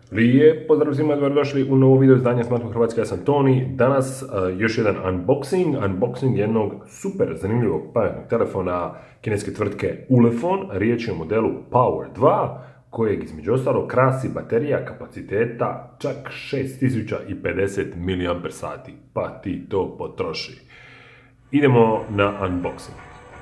Lijep pozdrav svima, dobrodošli u novo video izdanje Smartphone Hrvatske, ja sam Toni. Danas još jedan unboxing jednog super zanimljivog pametnog telefona kineske tvrtke Ulefone. Riječ je o modelu Power 2, kojeg između ostalo krasi baterija kapaciteta čak 6050 mAh, pa ti to potroši. Idemo na unboxing.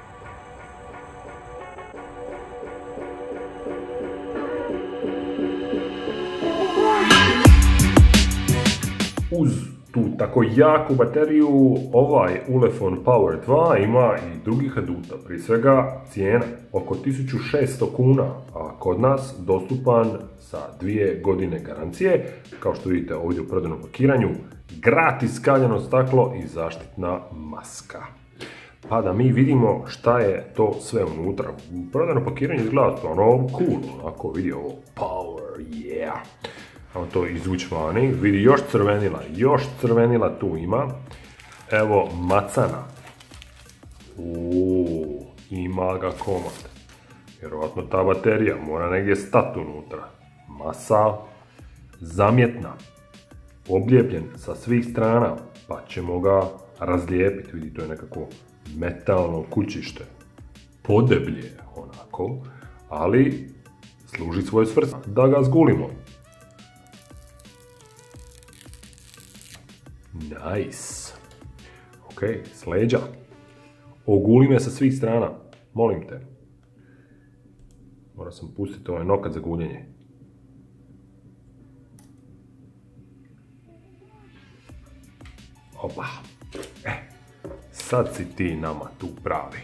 Uz tu tako jaku bateriju, ovaj Ulefone Power 2 ima i drugih aduta. Prije svega cijena oko 1600 kuna, a kod nas dostupan sa 2 godine garancije. Kao što vidite ovdje u prodajnom pakiranju, gratis kaljano staklo i zaštitna maska. Pa da mi vidimo šta je to sve unutra. U prodajnom pakiranju izgleda stvarno cool, onako vidi ovo Power, yeah. Evo to izvući vani, vidi još crvenila tu ima. Evo macana. Ima ga komad. Vjerovatno ta baterija mora negdje stati unutra. Masa zamjetna. Oblijepljen sa svih strana, pa ćemo ga razlijepiti. Vidi, to je nekako metalno kućište. Podeblje onako, ali služi svoj svrsi da ga zgulimo. Nice. Ok, s leđa. Oguli me sa svih strana. Molim te. Moram sam pustiti ovaj nokat za guljenje. Opa. Sad si ti nama tu pravi.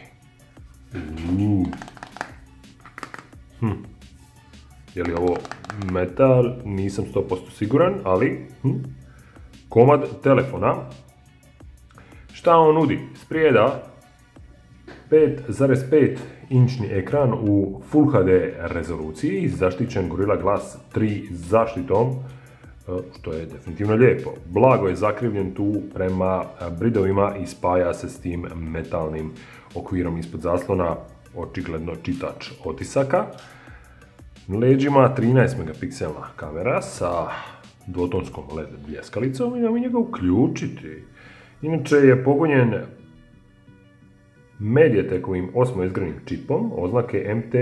Je li ovo metal? Nisam 100% siguran, ali... Komad telefona. Šta on nudi? Sprijeda 5,5 inčni ekran u Full HD rezoluciji, zaštićen Gorilla Glass 3 zaštitom, što je definitivno lijepo. Blago je zakrivljen tu prema bridovima i spaja se s tim metalnim okvirom ispod zaslona, očigledno čitač otisaka. Na leđima 13 megapikselna kamera sa dvotonskom LED bljeskalicom i mi njega uključiti. Inače je pogonjen Mediatekovim 8 izgranim čipom oznake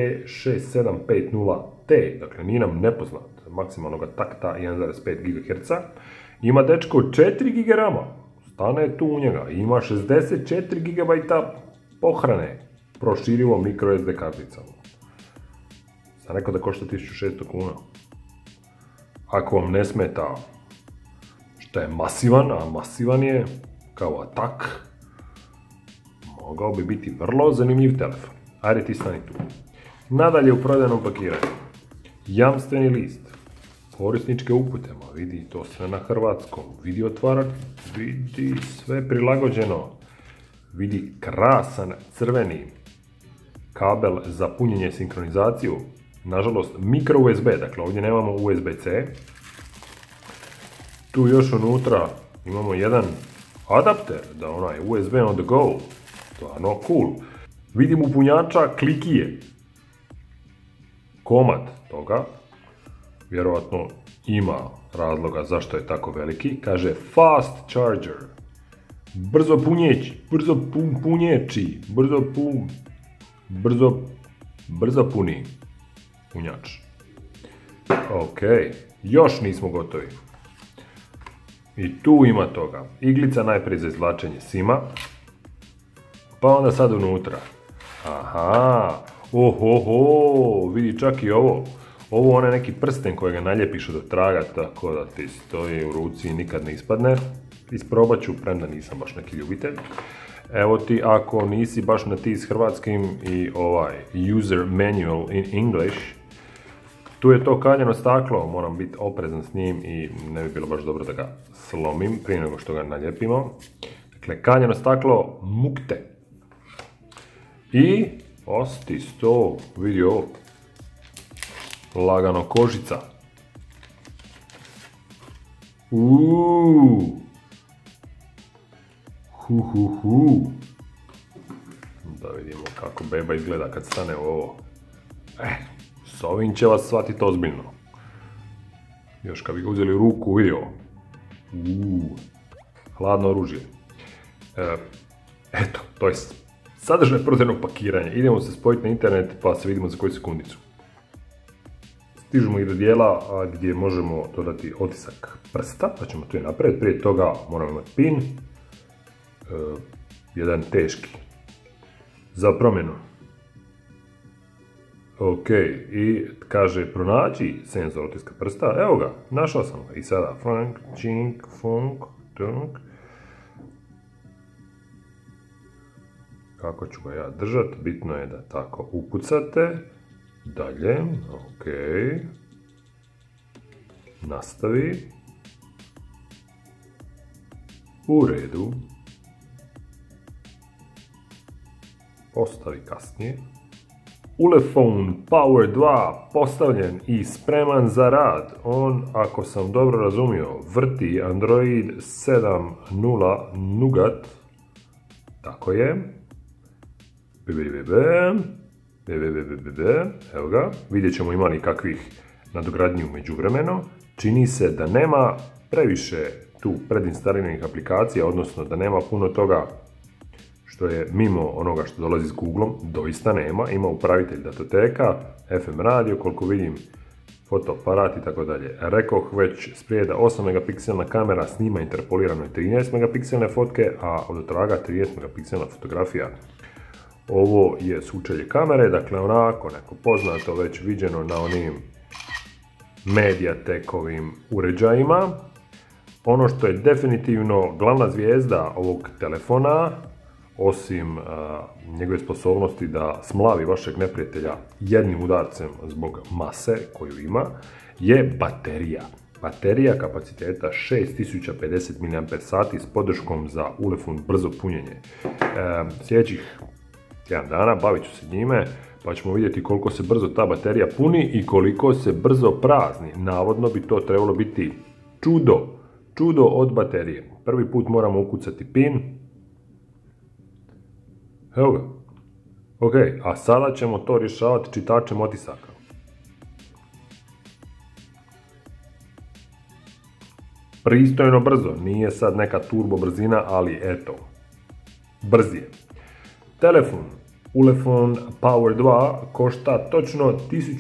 MT6750T, dakle nije nam nepoznat, maksimalnog takta 1,5 GHz. Ima dečko 4 GB RAM-a, stane tu u njega, ima 64 GB pohrane, proširivo microSD karticama. Sam rekao da košta 1600 kuna. Ako vam ne smeta što je masivan, a masivan je kao atak, mogao bi biti vrlo zanimljiv telefon. Ajde ti stani tu. Nadalje u prodajnom pakiranju. Jamstveni list. Korisničke upute, vidi to sve na hrvatskom. Vidi otvarač, vidi sve prilagođeno. Vidi krasan crveni kabel za punjenje i sinkronizaciju. Nažalost, micro USB, dakle ovdje nemamo USB-C. Tu još unutra imamo jedan adapter, da onaj USB on the go, stvarno cool. Vidim upunjača klikije. Komad toga, vjerojatno ima razloga zašto je tako veliki, kaže fast charger. Brzo puni punjač. Ok, još nismo gotovi. I tu ima toga. Iglica najprije za izvlačenje sima, pa onda sad unutra. Aha, ohoho, vidi čak i ovo. Ovo onaj neki prsten kojega naljepiš od traga, tako da ti stoji u ruci i nikad ne ispadne. Isprobat ću, premda nisam baš neki ljubitelj. Evo ti, ako nisi baš na ti s hrvatskim i ovaj user manual in English, tu je to kaljano staklo, moram biti oprezan s njim i ne bi bilo baš dobro da ga slomim prije nego što ga naljepimo. Dakle, kaljano staklo mukte. I osti sto, vidi ovo, lagano kožica. Da vidimo kako beba izgleda kad stane u ovo. S ovim će vas shvatiti ozbiljno. Još kad bi ga uzeli u ruku, vidio. Hladno oružje. Eto, to je sadržaj prodajnog pakiranja. Idemo se spojiti na internet pa se vidimo za koju sekundicu. Stižemo i do dijela gdje možemo dodati otisak prsta, pa ćemo to i napraviti. Prije toga moramo imati pin. Jedan teški. Za promjenu. Ok, i kaže pronaći senzor otiska prsta. Evo ga, našao sam ga. I sada funk, čink, funk, tunk. Kako ću ga ja držati? Bitno je da tako ukucate. Dalje, ok. Nastavi. U redu. Postavi kasnije. Ulefone Power 2 postavljen i spreman za rad. On, ako sam dobro razumio, vrti Android 7.0 Nougat. Tako je. Evo ga. Vidjet ćemo ima li kakvih nadogradnji u međuvremenu. Čini se da nema previše tu predinstaliranih aplikacija, odnosno da nema puno toga što je mimo onoga što dolazi s Googlom, doista nema. Ima upravitelj datoteka, FM radio, koliko vidim, fotoaparat i tako dalje. Rekoh već sprijeda 8 megapikselna kamera, snima interpolirano i 13 megapikselne fotke, a od otraga 30 megapikselna fotografija. Ovo je sučelje kamere, dakle onako neko poznato već viđeno na onim Mediatekovim uređajima. Ono što je definitivno glavna zvijezda ovog telefona, osim njegove sposobnosti da smlavi vašeg neprijatelja jednim udarcem zbog mase koju ima, je baterija. Baterija kapaciteta 6050 mAh s podrškom za Ulefone brzo punjenje. Sljedećih jedan dana bavit ću se njime, pa ćemo vidjeti koliko se brzo ta baterija puni i koliko se brzo prazni. Navodno bi to trebalo biti čudo od baterije. Prvi put moramo ukucati pin. Evo ga. Ok, a sada ćemo to rješavati čitačem otisaka. Pristojno brzo, nije sad neka turbo brzina, ali eto, brz je. Telefon Ulefone Power 2 košta točno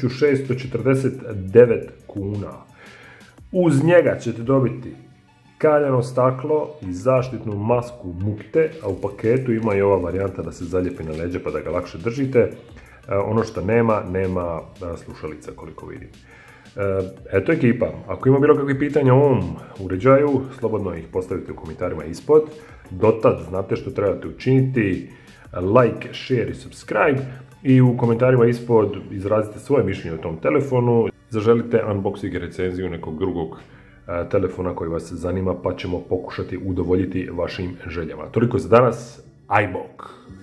1649 kuna. Uz njega ćete dobiti kaljano staklo i zaštitnu masku mukte, a u paketu ima i ova varijanta da se zalijepi na leđe pa da ga lakše držite. Ono što nema slušalica koliko vidim. Eto ekipa, ako ima bilo kakvih pitanja o ovom uređaju, slobodno ih postavite u komentarima ispod. Dotad znate što trebate učiniti, like, share i subscribe, i u komentarima ispod izrazite svoje mišljenje o tom telefonu. Zaželite unboxing i recenziju nekog drugog telefona koji vas zanima, pa ćemo pokušati udovoljiti vašim željama. Toliko za danas, ajbok!